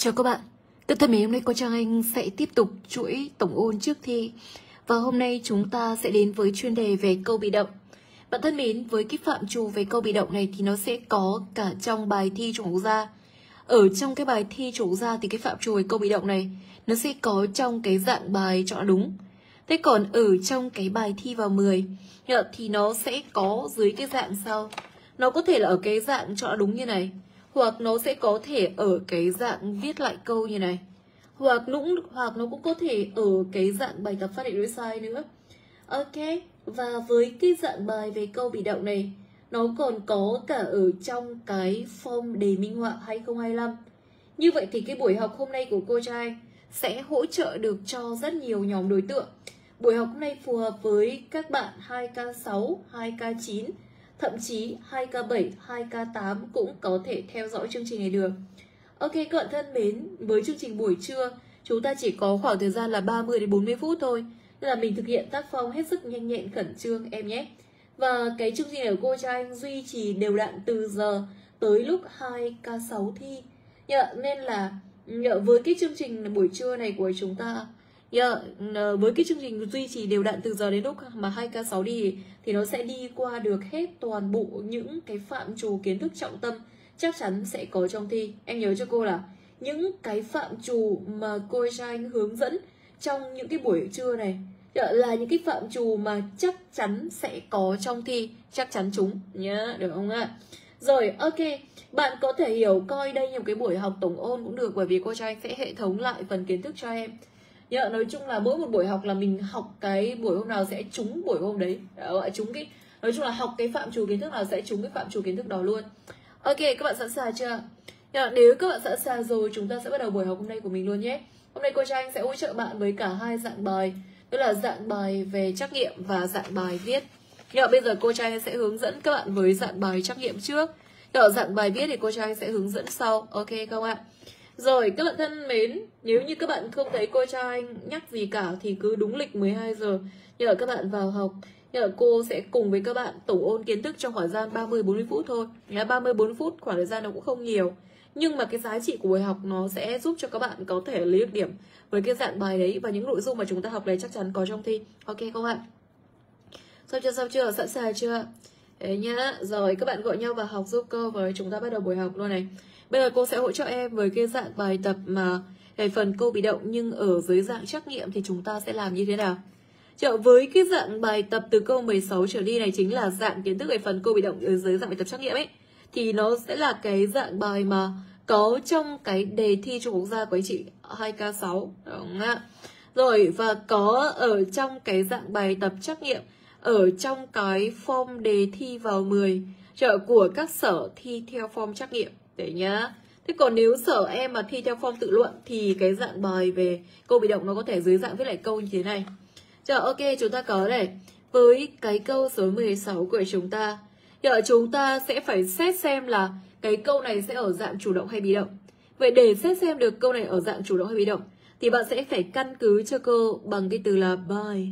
Chào các bạn, tự thân mình hôm nay cô Trang Anh sẽ tiếp tục chuỗi tổng ôn trước thi. Và hôm nay chúng ta sẽ đến với chuyên đề về câu bị động. Bạn thân mến, với cái phạm trù về câu bị động này thì nó sẽ có cả trong bài thi Trung học quốc gia. Ở trong cái bài thi Trung học quốc gia thì cái phạm trù về câu bị động này nó sẽ có trong cái dạng bài chọn đúng. Thế còn ở trong cái bài thi vào 10 thì nó sẽ có dưới cái dạng sau. Nó có thể là ở cái dạng chọn đúng như này, hoặc nó sẽ có thể ở cái dạng viết lại câu như này, hoặc nó cũng có thể ở cái dạng bài tập phát hiện đối sai nữa. Ok, và với cái dạng bài về câu bị động này, nó còn có cả ở trong cái form đề minh họa 2025. Như vậy thì cái buổi học hôm nay của cô trai sẽ hỗ trợ được cho rất nhiều nhóm đối tượng. Buổi học hôm nay phù hợp với các bạn 2K6, 2K9, thậm chí 2K7, 2K8 cũng có thể theo dõi chương trình này được. Ok các bạn thân mến, với chương trình buổi trưa chúng ta chỉ có khoảng thời gian là 30 đến 40 phút thôi, nên là mình thực hiện tác phong hết sức nhanh nhẹn khẩn trương em nhé. Và cái chương trình này của cô trai anh duy trì đều đặn từ giờ tới lúc 2K6 thi. Nên là với cái chương trình buổi trưa này của chúng ta, với cái chương trình duy trì đều đặn từ giờ đến lúc mà 2K6 đi thì nó sẽ đi qua được hết toàn bộ những cái phạm trù kiến thức trọng tâm chắc chắn sẽ có trong thi. Em nhớ cho cô là những cái phạm trù mà cô cho anh hướng dẫn trong những cái buổi trưa này là những cái phạm trù mà chắc chắn sẽ có trong thi, chắc chắn chúng nhá, được không ạ? Rồi, ok, bạn có thể hiểu coi đây như một cái buổi học tổng ôn cũng được, bởi vì cô cho anh sẽ hệ thống lại phần kiến thức cho em. Nói chung là mỗi một buổi học là mình học cái buổi hôm nào sẽ trúng buổi hôm đấy, gọi trúng cái, nói chung là học cái phạm trù kiến thức nào sẽ trúng cái phạm trù kiến thức đó luôn. Ok, các bạn sẵn sàng chưa? Nếu các bạn sẵn sàng rồi, chúng ta sẽ bắt đầu buổi học hôm nay của mình luôn nhé. Hôm nay cô Trang sẽ hỗ trợ bạn với cả hai dạng bài, đó là dạng bài về trắc nghiệm và dạng bài viết. Bây giờ cô Trang sẽ hướng dẫn các bạn với dạng bài trắc nghiệm trước. Dạng bài viết thì cô Trang sẽ hướng dẫn sau, ok không ạ? Rồi các bạn thân mến, nếu như các bạn không thấy cô Trang nhắc gì cả thì cứ đúng lịch 12 giờ nhờ các bạn vào học. Cô sẽ cùng với các bạn tổng ôn kiến thức trong khoảng thời gian 30-40 phút thôi. 30-40 phút khoảng thời gian nó cũng không nhiều, nhưng mà cái giá trị của buổi học nó sẽ giúp cho các bạn có thể lấy được điểm với cái dạng bài đấy, và những nội dung mà chúng ta học đấy chắc chắn có trong thi. Ok không ạ? Xong chưa? Sẵn sàng chưa? Đấy nhá. Rồi các bạn gọi nhau vào học giúp cô, và chúng ta bắt đầu buổi học luôn này. Bây giờ cô sẽ hỗ trợ em với cái dạng bài tập mà về phần câu bị động, nhưng ở dưới dạng trắc nghiệm thì chúng ta sẽ làm như thế nào? Với cái dạng bài tập từ câu 16 trở đi này chính là dạng kiến thức về phần câu bị động ở dưới dạng bài tập trắc nghiệm ấy, thì nó sẽ là cái dạng bài mà có trong cái đề thi Trung học quốc gia của anh chị 2K6, đúng không ạ? Rồi, và có ở trong cái dạng bài tập trắc nghiệm ở trong cái form đề thi vào 10 của các sở thi theo form trắc nghiệm đấy nhá. Thế còn nếu sở em mà thi theo form tự luận thì cái dạng bài về câu bị động nó có thể dưới dạng viết lại câu như thế này. Ok, chúng ta có này, với cái câu số 16 của chúng ta, chúng ta sẽ phải xét xem là cái câu này sẽ ở dạng chủ động hay bị động. Vậy để xét xem được câu này ở dạng chủ động hay bị động thì bạn sẽ phải căn cứ cho cô bằng cái từ là by.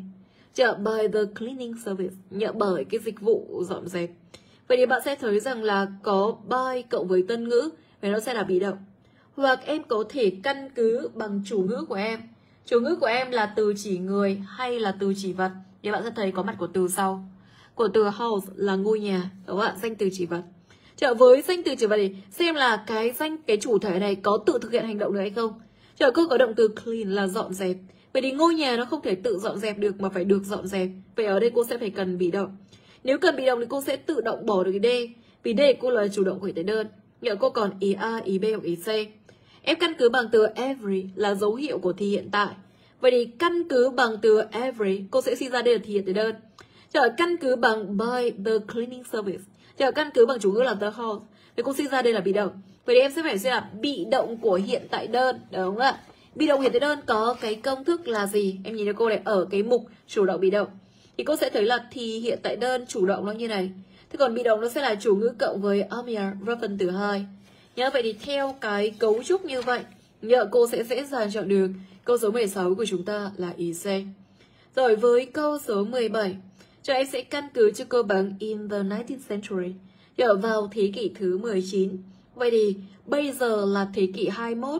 By the cleaning service, bởi cái dịch vụ dọn dẹp. Vậy thì bạn sẽ thấy rằng là có by cộng với tân ngữ, và nó sẽ là bị động. Hoặc em có thể căn cứ bằng chủ ngữ của em. Chủ ngữ của em là từ chỉ người hay là từ chỉ vật, thì bạn sẽ thấy có mặt của từ sau. Của từ house là ngôi nhà, đúng không ạ? Danh từ chỉ vật. Với danh từ chỉ vật thì xem là cái chủ thể này có tự thực hiện hành động được hay không. Cô có động từ clean là dọn dẹp. Vậy thì ngôi nhà nó không thể tự dọn dẹp được mà phải được dọn dẹp. Vậy ở đây cô sẽ phải cần bị động. Nếu cần bị động thì cô sẽ tự động bỏ được cái D, vì D cô là chủ động của hiện tại đơn. Cô còn ý A, ý B hoặc ý C. Em căn cứ bằng từ every là dấu hiệu của thì hiện tại. Vậy thì căn cứ bằng từ every, cô sẽ suy ra đây là thì hiện tại đơn. Căn cứ bằng by the cleaning service, căn cứ bằng chủ ngữ là the house, thì cô suy ra đây là bị động. Vậy thì em sẽ phải suy là bị động của hiện tại đơn, đúng không ạ? Bị động hiện tại đơn có cái công thức là gì? Em nhìn cho cô này, ở cái mục chủ động bị động thì cô sẽ thấy là thì hiện tại đơn chủ động nó như này. Thế còn bị động nó sẽ là chủ ngữ cộng với am verb phần từ 2. Vậy thì theo cái cấu trúc như vậy, cô sẽ dễ dàng chọn được câu số 16 của chúng ta là ý C. Rồi với câu số 17, cho em sẽ căn cứ cho cô bằng in the 19th century, vào thế kỷ thứ 19. Vậy thì bây giờ là thế kỷ 21,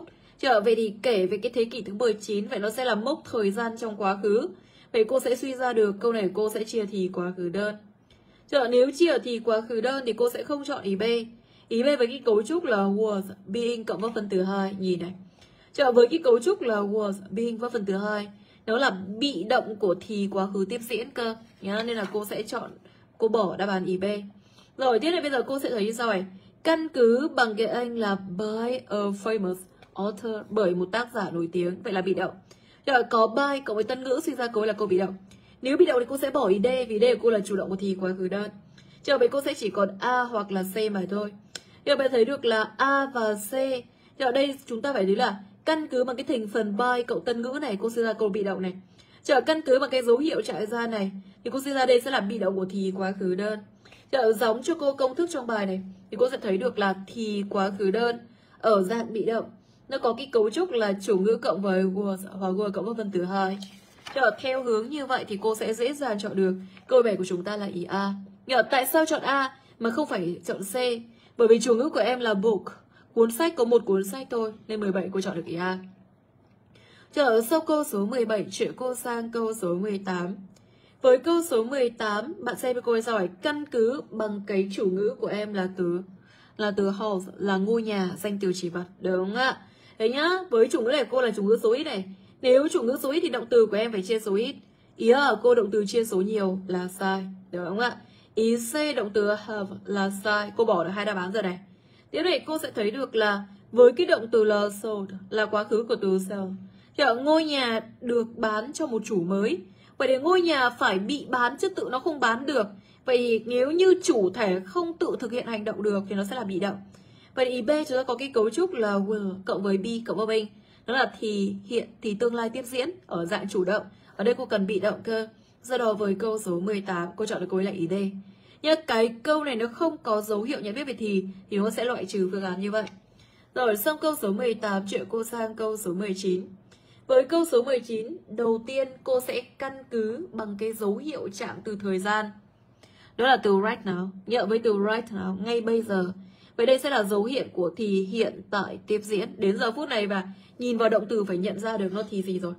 Vậy thì kể về cái thế kỷ thứ 19, vậy nó sẽ là mốc thời gian trong quá khứ. Vậy cô sẽ suy ra được câu này cô sẽ chia thì quá khứ đơn. Nếu chia thì quá khứ đơn thì cô sẽ không chọn ý B. Ý B với cái cấu trúc là was being cộng với phần từ 2. Nhìn này. Với cái cấu trúc là was being với phần từ 2, nó là bị động của thì quá khứ tiếp diễn cơ nhá, nên là cô sẽ chọn, cô bỏ đáp án ý B. Rồi tiếp này bây giờ cô sẽ thấy như sau này. Căn cứ bằng cái anh là by a famous author, bởi một tác giả nổi tiếng, vậy là bị động. Có by cộng với tân ngữ suy ra câu là câu bị động. Nếu bị động thì cô sẽ bỏ ý D, vì D của cô là chủ động của thì quá khứ đơn. Vậy cô sẽ chỉ còn A hoặc là C mà thôi. Bạn thấy được là A và C. Ở đây chúng ta phải thấy là căn cứ bằng cái thành phần by cộng tân ngữ này, cô suy ra câu bị động này. Căn cứ bằng cái dấu hiệu trại ra này thì cô suy ra đây sẽ là bị động của thì quá khứ đơn. Giống cho cô công thức trong bài này thì cô sẽ thấy được là thì quá khứ đơn ở dạng bị động nó có cái cấu trúc là chủ ngữ cộng với was hoặc was cộng với phần từ 2. Theo hướng như vậy thì cô sẽ dễ dàng chọn được câu 7 của chúng ta là ý A. Tại sao chọn A mà không phải chọn C? Bởi vì chủ ngữ của em là book, cuốn sách, có một cuốn sách thôi, nên 17 cô chọn được ý A. Sau câu số 17 chuyển cô sang câu số 18. Với câu số 18, bạn xem với cô sao hỏi căn cứ bằng cái chủ ngữ của em là từ house, là ngôi nhà, danh từ chỉ vật, đúng không ạ? Đấy nhá, với chủ ngữ này cô là chủ ngữ số ít này. Nếu chủ ngữ số ít thì động từ của em phải chia số ít. Ý A ở cô động từ chia số nhiều là sai, đúng không ạ? Ý C động từ have là sai, cô bỏ được hai đáp án rồi này. Tiếp này cô sẽ thấy được là với cái động từ là sold là quá khứ của từ sell. Ngôi nhà được bán cho một chủ mới. Vậy thì ngôi nhà phải bị bán chứ tự nó không bán được. Vậy thì nếu như chủ thể không tự thực hiện hành động được thì nó sẽ là bị động. Vậy thì ý B chúng ta có cái cấu trúc là will cộng với be cộng với being. Nó là thì hiện, thì tương lai tiếp diễn ở dạng chủ động. Ở đây cô cần bị động cơ. Do đó với câu số 18 cô chọn được câu là ý D. Nhưng cái câu này nó không có dấu hiệu nhận biết về thì nó sẽ loại trừ phương án như vậy. Rồi xong câu số 18 chuyển cô sang câu số 19. Với câu số 19, đầu tiên cô sẽ căn cứ bằng cái dấu hiệu chạm từ thời gian. Đó là từ right now. Nhớ với từ right now, ngay bây giờ. Vậy đây sẽ là dấu hiệu của thì hiện tại tiếp diễn. Đến giờ phút này và nhìn vào động từ phải nhận ra được nó thì gì rồi.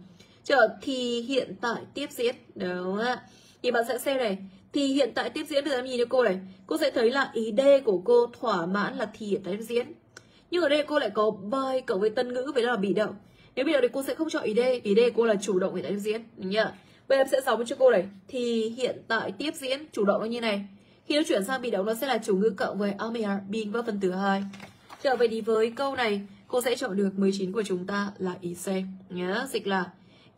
Thì hiện tại tiếp diễn. Đúng ạ. Thì bạn sẽ xem này. Thì hiện tại tiếp diễn, bây giờ em nhìn cho cô này. Cô sẽ thấy là ý D của cô thỏa mãn là thì hiện tại tiếp diễn. Nhưng ở đây cô lại có by cộng với tân ngữ, vậy là bị động. Nếu bị động thì cô sẽ không chọn ý D, ý D cô là chủ động hiện tại tiếp diễn. Đúng chưa? Bây giờ em sẽ giống cho cô này. Thì hiện tại tiếp diễn, chủ động nó như này. Khi nó chuyển sang bị động nó sẽ là chủ ngữ cộng với are being với phần từ 2. Vậy thì với câu này cô sẽ chọn được 19 của chúng ta là ý C. Nhớ, dịch là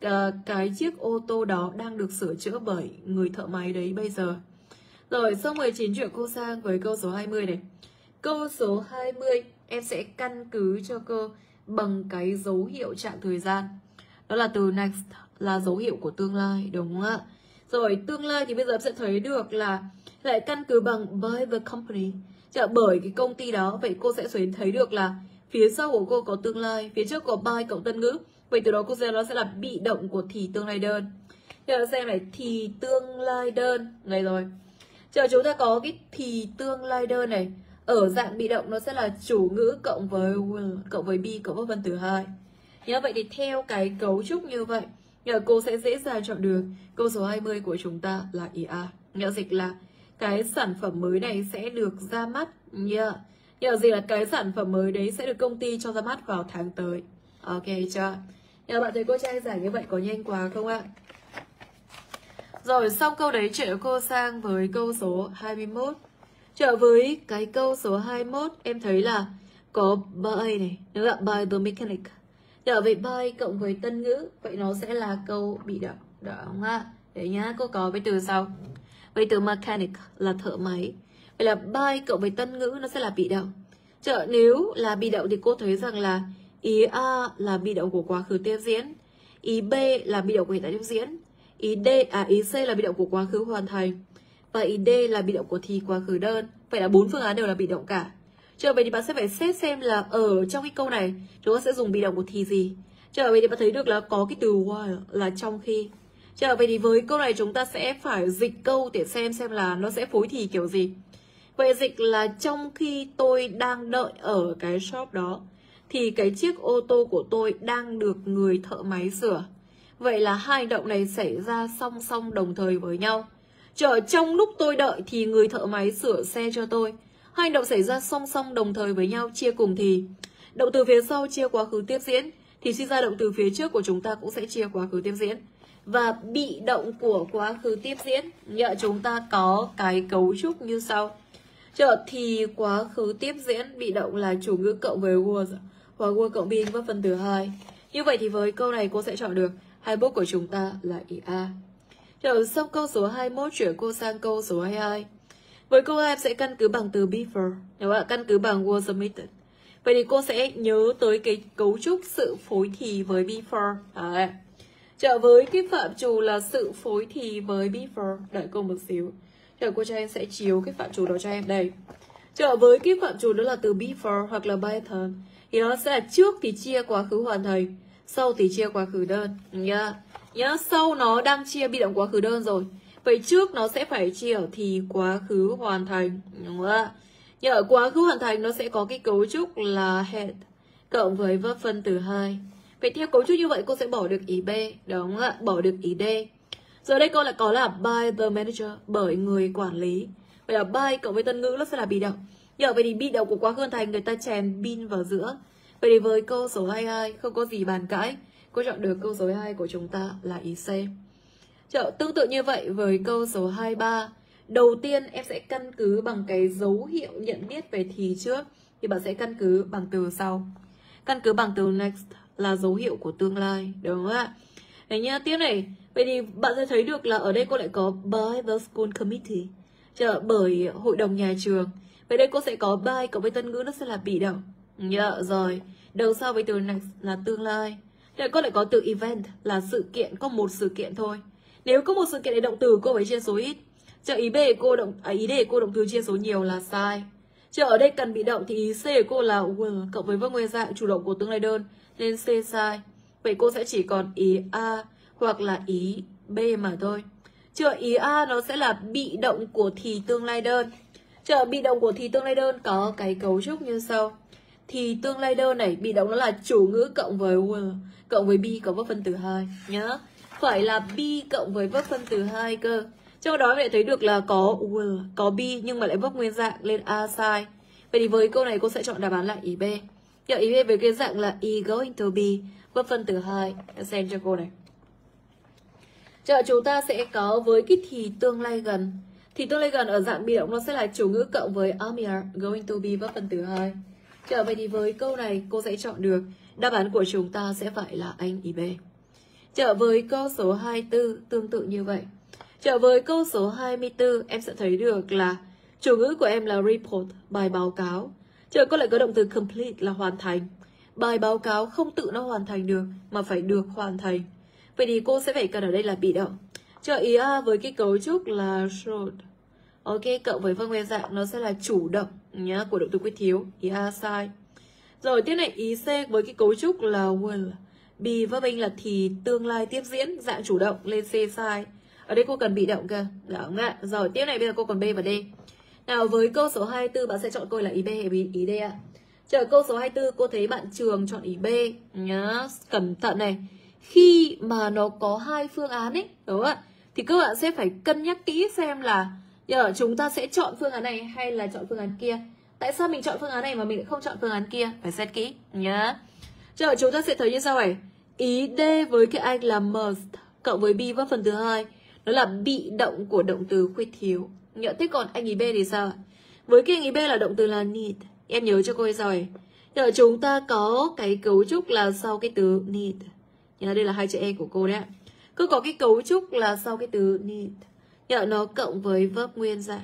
cái chiếc ô tô đó đang được sửa chữa bởi người thợ máy đấy bây giờ. Rồi sau 19 chuyển cô sang với câu số 20 này. Câu số 20 em sẽ căn cứ cho cô bằng cái dấu hiệu chạm thời gian. Đó là từ next là dấu hiệu của tương lai, đúng không ạ? Rồi tương lai thì bây giờ em sẽ thấy được là lại căn cứ bằng by the company, bởi cái công ty đó. Vậy cô sẽ thấy được là phía sau của cô có tương lai, phía trước có by cộng tân ngữ. Vậy từ đó cô sẽ nó sẽ là bị động của thì tương lai đơn. Giờ xem này, thì tương lai đơn này rồi. Chúng ta có cái thì tương lai đơn này ở dạng bị động nó sẽ là chủ ngữ cộng với will cộng với be cộng với phần từ 2. Nhớ vậy thì theo cái cấu trúc như vậy, cô sẽ dễ dàng chọn được câu số 20 của chúng ta là ý A. Nhớ dịch là cái sản phẩm mới này sẽ được ra mắt. Nhớ gì là cái sản phẩm mới đấy sẽ được công ty cho ra mắt vào tháng tới. Ok chưa? Nhớ bạn thấy cô trai giải như vậy có nhanh quá không ạ? Rồi xong câu đấy chuyển cô sang với câu số 21. Với cái câu số 21 em thấy là có by này, nó là by the mechanic. Vậy by cộng với tân ngữ, vậy nó sẽ là câu bị động. Đó không ạ? Đấy nhá, cô có với từ sau. Với từ mechanic là thợ máy. Vậy là by cộng với tân ngữ nó sẽ là bị động. Nếu là bị động thì cô thấy rằng là ý A là bị động của quá khứ tiếp diễn, ý B là bị động của hiện tại tiếp diễn, ý C là bị động của quá khứ hoàn thành, và ý D là bị động của thì quá khứ đơn. Vậy là 4 phương án đều là bị động cả. Vậy thì bạn sẽ phải xét xem là ở trong cái câu này chúng ta sẽ dùng bị động của thì gì. Vậy thì bạn thấy được là có cái từ while là trong khi. Vậy thì với câu này chúng ta sẽ phải dịch câu để xem là nó sẽ phối thì kiểu gì. Vậy dịch là trong khi tôi đang đợi ở cái shop đó thì cái chiếc ô tô của tôi đang được người thợ máy sửa. Vậy là hai hành động này xảy ra song song đồng thời với nhau. Trong lúc tôi đợi thì người thợ máy sửa xe cho tôi. Hai hành động xảy ra song song đồng thời với nhau, chia cùng thì động từ phía sau chia quá khứ tiếp diễn, thì suy ra động từ phía trước của chúng ta cũng sẽ chia quá khứ tiếp diễn. Và bị động của quá khứ tiếp diễn, chúng ta có cái cấu trúc như sau. Thì quá khứ tiếp diễn bị động là chủ ngữ cộng với was, hoặc was cộng being với phần từ 2. Như vậy thì với câu này cô sẽ chọn được 21 của chúng ta là ý A. Xong câu số 21 chuyển cô sang câu số 22. Với câu 2 em sẽ căn cứ bằng từ before, đúng không ạ? Căn cứ bằng was submitted. Vậy thì cô sẽ nhớ tới cái cấu trúc sự phối thì với before. Đấy. Với cái phạm trù là sự phối thì với before, đợi cô một xíu. Cô cho em sẽ chiếu cái phạm trù đó cho em đây. Với cái phạm trù đó là từ before hoặc là by time, thì nó sẽ là trước thì chia quá khứ hoàn thành, sau thì chia quá khứ đơn. Nhá, sau nó đang chia bị động quá khứ đơn rồi. Vậy trước nó sẽ phải chia ở thì quá khứ hoàn thành, đúng không ạ? Nhưng ở quá khứ hoàn thành nó sẽ có cái cấu trúc là had cộng với verb phân từ 2. Vậy theo cấu trúc như vậy cô sẽ bỏ được ý B, đúng không ạ? Bỏ được ý D. Giờ đây cô lại có là by the manager, bởi người quản lý. Vậy là by cộng với tân ngữ nó sẽ là bị động. Vậy thì bị động của quá khứ hoàn thành người ta chèn been vào giữa. Vậy thì với câu số 22 không có gì bàn cãi, cô chọn được câu số 22 của chúng ta là ý C. Tương tự như vậy với câu số 23. Đầu tiên em sẽ căn cứ bằng cái dấu hiệu nhận biết về thì trước, thì bạn sẽ căn cứ bằng từ sau. Căn cứ bằng từ next là dấu hiệu của tương lai, đúng không ạ? Đấy nhá, tiếp này. Vậy thì bạn sẽ thấy được là ở đây cô lại có by the school committee, bởi hội đồng nhà trường. Vậy đây cô sẽ có by cộng với tân ngữ nó sẽ là bị động. Rồi, đầu sau với từ next là tương lai. Đây cô lại có từ event là sự kiện, có một sự kiện thôi. Nếu có một sự kiện để động từ cô phải chia số ít. Ý D của cô động từ chia số nhiều là sai. Ở đây cần bị động thì ý C của cô là will cộng với verb nguyên dạng chủ động của tương lai đơn nên C sai. Vậy cô sẽ chỉ còn ý A hoặc là ý B mà thôi. Ý A nó sẽ là bị động của thì tương lai đơn. Bị động của thì tương lai đơn có cái cấu trúc như sau. Thì tương lai đơn này bị động nó là chủ ngữ cộng với will cộng với be cộng với phân từ 2 nhá. Phải là be cộng với verb phân từ 2 cơ. Trong đó lại thấy được là có will, có be nhưng mà lại verb nguyên dạng lên A sai. Vậy thì với câu này cô sẽ chọn đáp án là ý B. Ý B với cái dạng là is going to be verb phân từ 2. Xem cho cô này. Chúng ta sẽ có với cái thì tương lai gần. Thì tương lai gần ở dạng bị động nó sẽ là chủ ngữ cộng với are going to be verb phân từ 2. Vậy thì với câu này cô sẽ chọn được đáp án của chúng ta sẽ phải là anh ý B. Với câu số 24 tương tự như vậy. Với câu số 24 em sẽ thấy được là chủ ngữ của em là report, bài báo cáo. Cô lại có động từ complete là hoàn thành. Bài báo cáo không tự nó hoàn thành được mà phải được hoàn thành. Vậy thì cô sẽ phải cần ở đây là bị động. Ý A với cái cấu trúc là should. Ok, cộng với verb nguyên dạng nó sẽ là chủ động nhá, của động từ quyết thiếu. Ý A sai. Rồi tiếp này ý C với cái cấu trúc là will. Be verb in là thì tương lai tiếp diễn dạng chủ động lên C sai. Ở đây cô cần bị động cơ. Đúng không ạ? Rồi tiếp này bây giờ cô còn B và D. Nào với câu số 24 bạn sẽ chọn câu là ý B hay ý D ạ? Câu số 24 cô thấy bạn Trường chọn ý B nhá. Cẩn thận này. Khi mà nó có hai phương án ấy, đúng không ạ? Thì các bạn sẽ phải cân nhắc kỹ xem là giờ chúng ta sẽ chọn phương án này hay là chọn phương án kia. Tại sao mình chọn phương án này mà mình lại không chọn phương án kia? Phải xét kỹ nhá. Chúng ta sẽ thấy như sau này. Ý D với cái anh là must cộng với be verb phần thứ 2 nó là bị động của động từ khuyết thiếu. Thế còn anh ý B thì sao? Với cái anh ý B là động từ là need. Em nhớ cho cô ấy rồi. Chúng ta có cái cấu trúc là sau cái từ need. Đây là hai chữ E của cô đấy ạ. Cứ có cái cấu trúc là sau cái từ need. Nó cộng với verb nguyên dạng.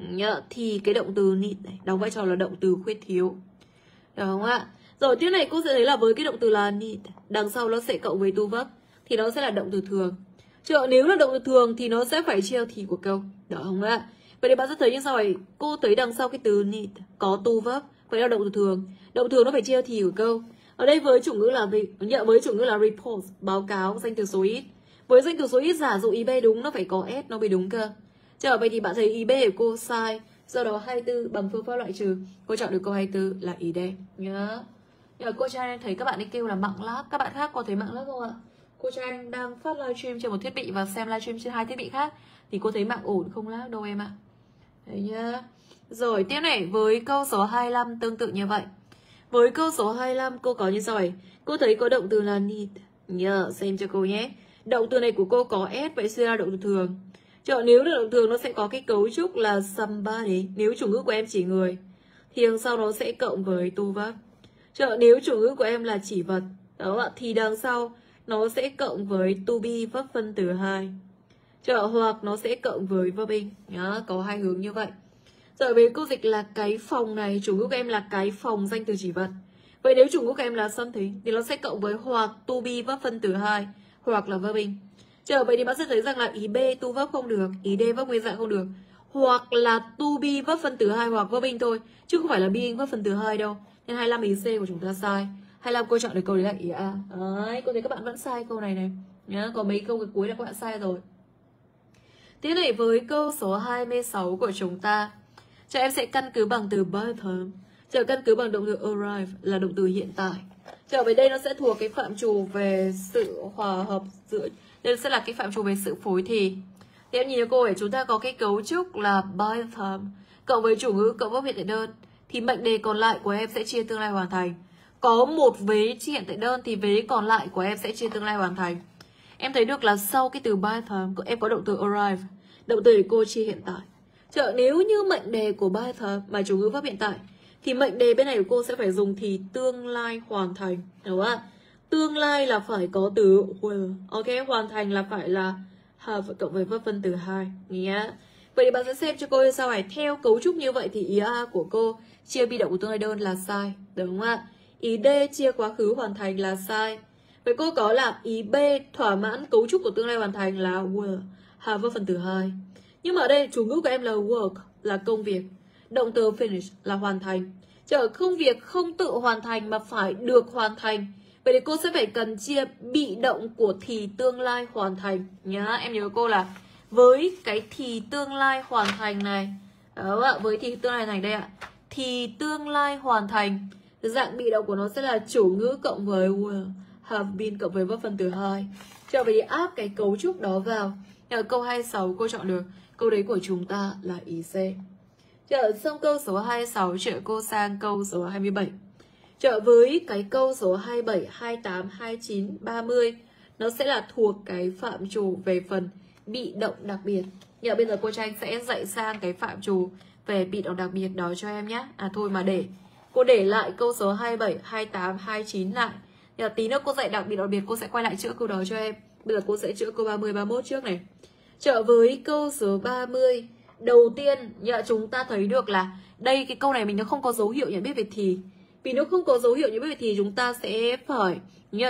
Thì cái động từ need này đóng vai trò là động từ khuyết thiếu. Được không ạ? Rồi tiếp này cô sẽ thấy là với cái động từ là need, đằng sau nó sẽ cộng với to verb thì nó sẽ là động từ thường. Nếu là động từ thường thì nó sẽ phải chia thì của câu. Được không ạ? Vậy thì bạn sẽ thấy như sau này, cô thấy đằng sau cái từ need có to verb, vậy là động từ thường. Động từ thường nó phải chia thì của câu. Ở đây với chủ ngữ là report, báo cáo, danh từ số ít. Với danh từ số ít giả dụ ý B đúng nó phải có S nó mới đúng cơ. Vậy thì bạn thấy ý B của cô sai. Do đó 24 bằng phương pháp loại trừ, cô chọn được câu 24 là ý D nhá. Nhưng mà cô Trang thấy các bạn ấy kêu là mạng lát. Các bạn khác có thấy mạng lát không ạ? Cô Trang đang phát livestream trên một thiết bị và xem livestream trên 2 thiết bị khác thì cô thấy mạng ổn không lát đâu em ạ. Đấy nhá. Rồi tiếp này, với câu số 25 tương tự như vậy. Với câu số 25 cô có như sau này. Cô thấy có động từ là need. Nhớ xem cho cô nhé. Động từ này của cô có S, vậy sẽ là động từ thường. Nếu là động thường nó sẽ có cái cấu trúc là somebody. Nếu chủ ngữ của em chỉ người thì đằng sau nó sẽ cộng với tu vấp. Nếu chủ ngữ của em là chỉ vật đó ạ, thì đằng sau nó sẽ cộng với to be vấp phân từ 2. Hoặc nó sẽ cộng với verb in. Nhá, có hai hướng như vậy. Rồi với câu dịch là cái phòng này, chủ ngữ của em là cái phòng danh từ chỉ vật. Vậy nếu chủ ngữ của em là something thì nó sẽ cộng với hoặc to be vấp phân từ 2 hoặc là verb in. Vậy thì bạn sẽ thấy rằng là ý B to vấp không được, ý D vấp nguyên dạng không được. Hoặc là to be vấp phân từ 2 hoặc verb in thôi, chứ không phải là being vấp phân từ 2 đâu. Nên 25 ý C của chúng ta sai. 25 cô chọn được câu đấy là ý A. Đấy, cô thấy các bạn vẫn sai câu này này. Nhá, có mấy câu cái cuối là các bạn sai rồi. Tiếp này với câu số 26 của chúng ta. Em sẽ căn cứ bằng từ by time. Căn cứ bằng động từ arrive là động từ hiện tại. Với đây nó sẽ thuộc cái phạm trù về sự hòa hợp giữa, đây sẽ là cái phạm trù về sự phối thì. Em nhìn cho cô ấy, chúng ta có cái cấu trúc là by time cộng với chủ ngữ cộng với hiện tại đơn thì mệnh đề còn lại của em sẽ chia tương lai hoàn thành. Có một vế chia hiện tại đơn thì vế còn lại của em sẽ chia tương lai hoàn thành. Em thấy được là sau cái từ by time em có động từ arrive, động từ để cô chia hiện tại. Nếu như mệnh đề của by time mà chủ ngữ verb hiện tại thì mệnh đề bên này của cô sẽ phải dùng thì tương lai hoàn thành, đúng không ạ? Tương lai là phải có từ will, ok, hoàn thành là phải là have cộng với verb phân từ 2 nhé. Vậy thì bạn sẽ xem cho cô như sau này. Theo cấu trúc như vậy thì ý A của cô chia be động của tương lai đơn là sai, đúng không ạ? Ý D chia quá khứ hoàn thành là sai. Vậy cô có là ý B thỏa mãn cấu trúc của tương lai hoàn thành là will, have verb phân từ 2. Nhưng mà ở đây chủ ngữ của em là work, là công việc. Động từ finish là hoàn thành. Công việc không tự hoàn thành mà phải được hoàn thành. Vậy thì cô sẽ phải cần chia bị động của thì tương lai hoàn thành nhá. Em nhớ cô là với cái thì tương lai hoàn thành này, đó ạ, với thì tương lai thành đây ạ, thì tương lai hoàn thành dạng bị động của nó sẽ là chủ ngữ cộng với will, have been cộng với verb phân từ 2. Vậy thì áp cái cấu trúc đó vào. Ở câu 26 cô chọn được. Câu đấy của chúng ta là ý C. Xong câu số 26 cô sang câu số 27. Với cái câu số 27, 28, 29, 30 nó sẽ là thuộc cái phạm trù về phần bị động đặc biệt. Bây giờ cô Tranh sẽ dạy sang cái phạm trù về bị động đặc biệt đó cho em nhé. Thôi mà cô để lại câu số 27, 28, 29 lại. Tí nữa cô dạy đặc biệt cô sẽ quay lại chữa câu đó cho em. Bây giờ cô sẽ chữa câu 30, 31 trước này. Với câu số 30, đầu tiên chúng ta thấy được là đây cái câu này mình nó không có dấu hiệu nhận biết về thì. Vì nó không có dấu hiệu nhận biết về thì chúng ta sẽ phải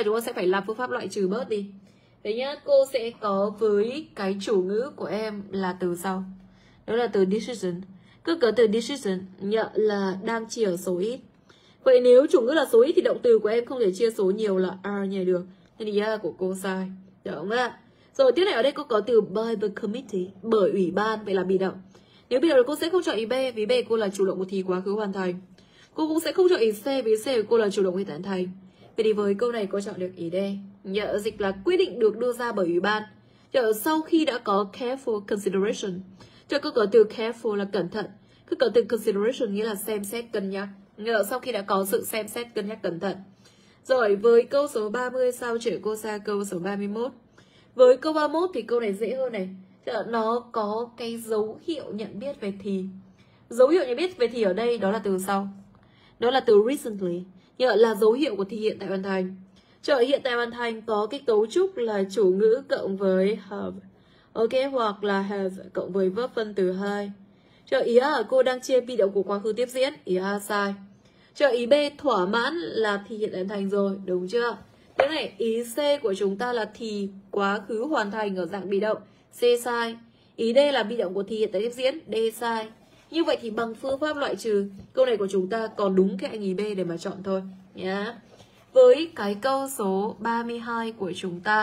làm phương pháp loại trừ bớt đi. Đấy nhá, cô sẽ có với cái chủ ngữ của em là từ sau. Đó là từ decision. Cứ có từ decision là đang chia ở số ít. Vậy nếu chủ ngữ là số ít thì động từ của em không thể chia số nhiều là are nhảy được. Thế thì của cô sai. Được không ạ? Rồi tiếp này ở đây cô có từ by the committee, bởi ủy ban, vậy là bị động. Nếu bị động cô sẽ không chọn ý B, vì B cô là chủ động của thì quá khứ hoàn thành. Cô cũng sẽ không chọn ý C, vì C của cô là chủ động hiện tại thành. Vậy thì với câu này cô chọn được ý D. Dịch là quyết định được đưa ra bởi ủy ban. Sau khi đã có careful consideration. Cô có từ careful là cẩn thận. Cứ có từ consideration nghĩa là xem xét cân nhắc. Sau khi đã có sự xem xét cân nhắc cẩn thận. Rồi với câu số 30 sau cô sang câu số 31. Với câu 31 thì câu này dễ hơn này. Nó có cái dấu hiệu nhận biết về thì. Dấu hiệu nhận biết về thì ở đây đó là từ sau. Đó là từ recently. Là dấu hiệu của thì hiện tại hoàn thành. Hiện tại hoàn thành có cái cấu trúc là chủ ngữ cộng với have. Ok, hoặc là have cộng với verb phân từ 2. Ý A ở cô đang chia bị động của quá khứ tiếp diễn. Ý A sai. Ý B thỏa mãn là thì hiện tại hoàn thành rồi. Đúng chưa? Thế này, ý C của chúng ta là thì quá khứ hoàn thành ở dạng bị động. C sai. Ý D là bị động của thì hiện tại tiếp diễn. D sai. Như vậy thì bằng phương pháp loại trừ, câu này của chúng ta còn đúng cái anh ý B để mà chọn thôi nhá. Với cái câu số 32 của chúng ta.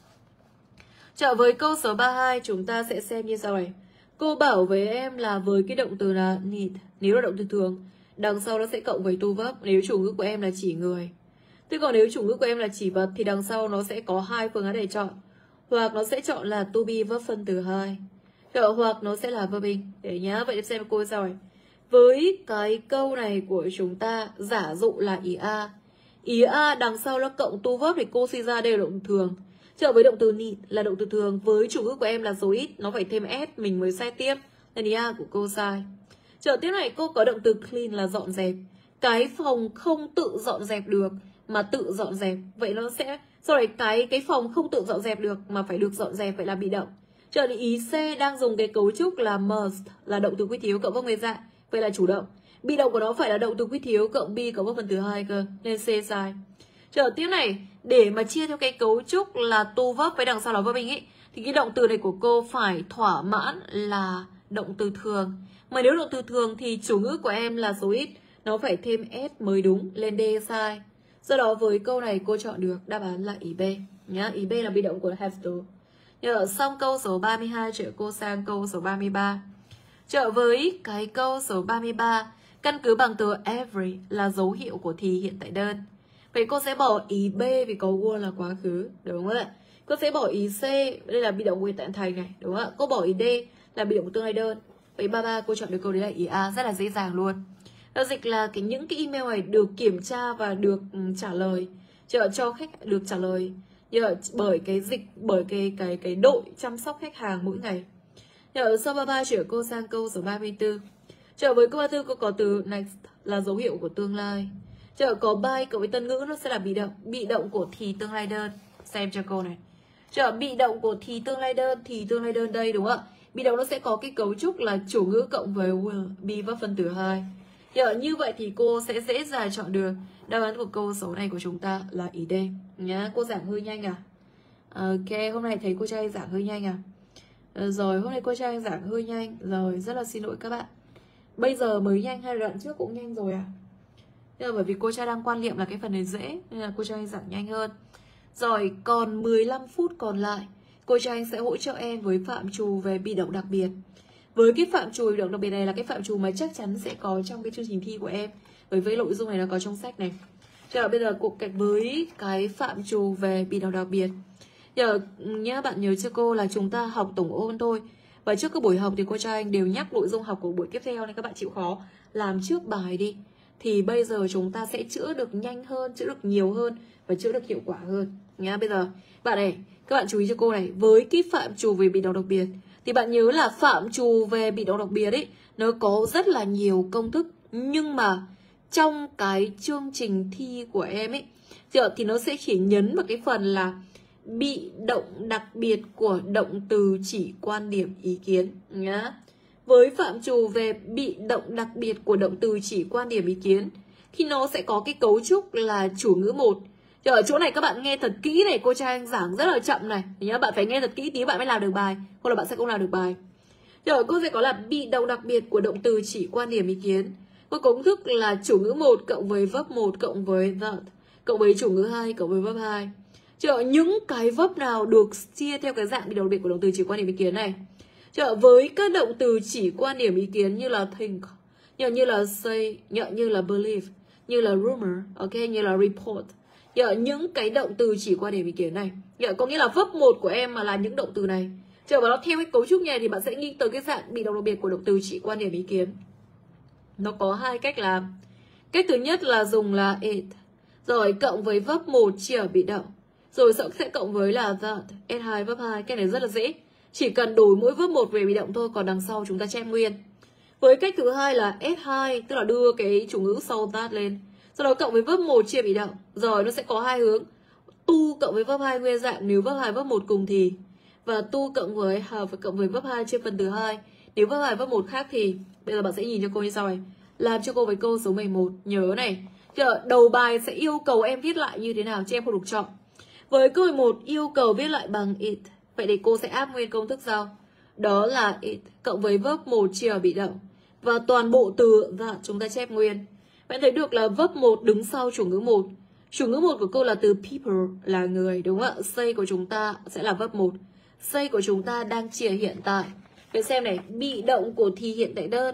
Với câu số 32 chúng ta sẽ xem như sau này. Cô bảo với em là với cái động từ là need, nếu là động từ thường, đằng sau nó sẽ cộng với tu vấp nếu chủ ngữ của em là chỉ người. Thế còn nếu chủ ngữ của em là chỉ vật thì đằng sau nó sẽ có hai phương án để chọn. Hoặc nó sẽ chọn là to be verb phân từ 2, hoặc nó sẽ là verbing. Để nhá, vậy xem cô sao rồi. Với cái câu này của chúng ta giả dụ là ý A. Ý A đằng sau nó cộng to verb thì cô suy ra đây là động từ thường. Với động từ need là động từ thường, với chủ ngữ của em là số ít, nó phải thêm s mình mới sai tiếp. Nên ý A của cô sai. Tiếp này cô có động từ clean là dọn dẹp. Cái phòng không tự dọn dẹp được mà tự dọn dẹp, vậy nó sẽ sau đấy cái phòng không tự dọn dẹp được mà phải được dọn dẹp, vậy là bị động. Ý C đang dùng cái cấu trúc là must là động từ quyết thiếu cộng verb nguyên dạng, vậy là chủ động. Bị động của nó phải là động từ quyết thiếu cộng be cộng verb phần từ 2 cơ, nên C sai. Tiếp này, để mà chia theo cái cấu trúc là to verb với đằng sau là verbing ấy, thì cái động từ này của cô phải thỏa mãn là động từ thường. Mà nếu động từ thường thì chủ ngữ của em là số ít, nó phải thêm s mới đúng, lên D sai. Do đó với câu này cô chọn được đáp án là ý B nhá. Ý B là bị động của have to. Xong câu số 32, trở cô sang câu số 33. Với cái câu số 33, căn cứ bằng từ every là dấu hiệu của thì hiện tại đơn. Vậy cô sẽ bỏ ý B vì có were là quá khứ, đúng không ạ? Cô sẽ bỏ ý C, đây là bị động của hiện tại thành này, đúng không ạ? Cô bỏ ý D là bị động của tương lai đơn. Vậy 33 cô chọn được câu đấy là ý A, rất là dễ dàng luôn. Dịch là những cái email này được kiểm tra và được trả lời cho khách, được trả lời bởi cái đội chăm sóc khách hàng mỗi ngày. Sau 33 chuyển cô sang câu số 34. Với câu 34 cô có từ next là dấu hiệu của tương lai. Có by cộng với tân ngữ nó sẽ là bị động của thì tương lai đơn. Xem cho câu này. Bị động của thì tương lai đơn đây, đúng không ạ? Bị động nó sẽ có cái cấu trúc là chủ ngữ cộng với will be verb phân từ 2. Như vậy thì cô sẽ dễ dàng chọn được đáp án của câu số này của chúng ta là ý D nhá. Cô giảng hơi nhanh à? Ok, hôm nay thấy cô trai giảng hơi nhanh à? Rồi, hôm nay cô trai giảng hơi nhanh. Rồi, rất là xin lỗi các bạn. Bây giờ mới nhanh hay đoạn trước cũng nhanh rồi à? Bởi vì cô trai đang quan niệm là cái phần này dễ, nên là cô trai giảng nhanh hơn. Rồi, còn 15 phút còn lại, cô trai sẽ hỗ trợ em với phạm trù về bị động đặc biệt. Với cái phạm trù bị động đặc biệt này là cái phạm trù mà chắc chắn sẽ có trong cái chương trình thi của em, bởi với nội dung này nó có trong sách này. Bây giờ cuộc cạnh với cái phạm trù về bị động đặc biệt. Nhá, bạn nhớ cho cô là chúng ta học tổng ôn thôi. Và trước các buổi học thì cô trai anh đều nhắc nội dung học của buổi tiếp theo, nên các bạn chịu khó làm trước bài đi. Thì bây giờ chúng ta sẽ chữa được nhanh hơn, chữa được nhiều hơn và chữa được hiệu quả hơn nhá. Bây giờ bạn này, các bạn chú ý cho cô này, với cái phạm trù về bị động đặc biệt thì bạn nhớ là phạm trù về bị động đặc biệt ấy, nó có rất là nhiều công thức. Nhưng mà trong cái chương trình thi của em ấy thì nó sẽ chỉ nhấn vào cái phần là bị động đặc biệt của động từ chỉ quan điểm ý kiến nhá. Với phạm trù về bị động đặc biệt của động từ chỉ quan điểm ý kiến thì nó sẽ có cái cấu trúc là chủ ngữ 1. Ở chỗ này các bạn nghe thật kỹ này, cô Trang giảng rất là chậm này. Nhớ bạn phải nghe thật kỹ tí bạn mới làm được bài, hoặc là bạn sẽ không làm được bài. Rồi cô sẽ có là bị động đặc biệt của động từ chỉ quan điểm ý kiến. Có công thức là chủ ngữ 1 cộng với verb 1 cộng với that cộng với chủ ngữ 2 cộng với verb 2. Những cái verb nào được chia theo cái dạng bị động đặc biệt của động từ chỉ quan điểm ý kiến này. Với các động từ chỉ quan điểm ý kiến như là think, như là say, như là believe, như là rumor, ok, như là report. Những cái động từ chỉ quan điểm ý kiến này, có nghĩa là verb 1 của em mà là những động từ này. Và nó theo cái cấu trúc này thì bạn sẽ nghĩ tới cái dạng bị động đặc biệt của động từ chỉ quan điểm ý kiến. Nó có hai cách làm. Cách thứ nhất là dùng là it, rồi cộng với verb 1 chia ở bị động, rồi sẽ cộng với là that, S2 verb 2. Cái này rất là dễ, chỉ cần đổi mỗi verb 1 về bị động thôi, còn đằng sau chúng ta chép nguyên. Với cách thứ hai là S2, tức là đưa cái chủ ngữ sau that lên, sau đó cộng với verb 1 chia bị động. Rồi nó sẽ có hai hướng, to cộng với verb 2 nguyên dạng nếu verb 2 verb 1 cùng thì, và to cộng với have cộng với verb 2 chia phần từ 2 nếu verb 2 verb 1 khác thì. Bây giờ bạn sẽ nhìn cho cô như sau này. Làm cho cô với câu số 11. Nhớ này, đầu bài sẽ yêu cầu em viết lại như thế nào cho em không được chọn. Với câu 11 yêu cầu viết lại bằng it. Vậy thì cô sẽ áp nguyên công thức sau. Đó là it cộng với verb 1 chia ở bị động, và toàn bộ từ that chúng ta chép nguyên. Bạn thấy được là verb 1 đứng sau chủ ngữ 1. Chủ ngữ 1 của cô là từ people là người, đúng không ạ? Say của chúng ta sẽ là verb 1. Say của chúng ta đang chỉ hiện tại. Vậy xem này, bị động của thì hiện tại đơn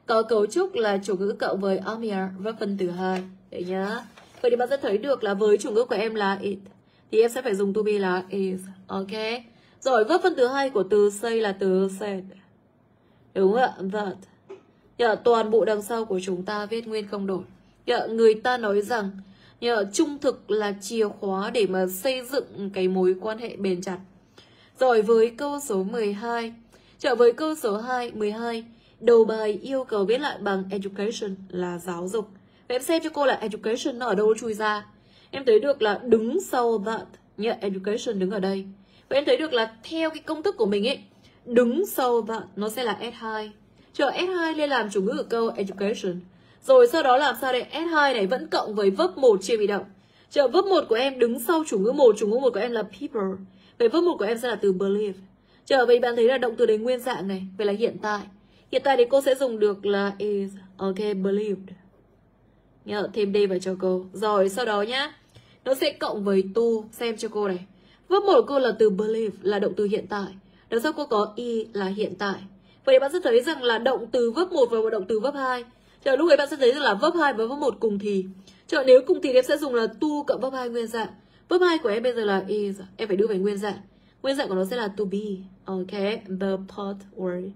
có cấu trúc là chủ ngữ cộng với Amir, verb phân từ 2. Đấy nhá. Vậy thì bạn sẽ thấy được là với chủ ngữ của em là it thì em sẽ phải dùng to be là is. Ok. Rồi verb phân từ 2 của từ say là từ said. Đúng không ạ? That. Toàn bộ đằng sau của chúng ta viết nguyên không đổi. Người ta nói rằng trung thực là chìa khóa để mà xây dựng cái mối quan hệ bền chặt. Rồi với câu số 12. Với câu số 12. Đầu bài yêu cầu viết lại bằng education là giáo dục. Vậy em xem cho cô là education nó ở đâu chui ra. Em thấy được là đứng sau that. Education đứng ở đây. Vậy em thấy được là theo cái công thức của mình ấy, đứng sau that nó sẽ là S2. S2 lên làm chủ ngữ ở câu education. Rồi sau đó làm sao đây? S2 này vẫn cộng với verb 1 chia bị động. Verb 1 của em đứng sau chủ ngữ 1, chủ ngữ 1 của em là people. Vậy verb 1 của em sẽ là từ believe. Vậy bạn thấy là động từ đấy nguyên dạng này. Vậy là hiện tại. Hiện tại thì cô sẽ dùng được là is. Ok, believed. Thêm D vào cho cô. Rồi sau đó nhá, nó sẽ cộng với to. Xem cho cô này. Verb 1 của cô là từ believe, là động từ hiện tại. Đằng sau cô có i là hiện tại. Vậy thì bạn sẽ thấy rằng là động từ verb 1 và động từ verb 2. Lúc ấy bạn sẽ thấy rằng là verb 2 và verb 1 cùng thì. Nếu cùng thì em sẽ dùng là to cộng verb 2 nguyên dạng. Verb 2 của em bây giờ là is, em phải đưa về nguyên dạng. Nguyên dạng của nó sẽ là to be. Ok, the pathway.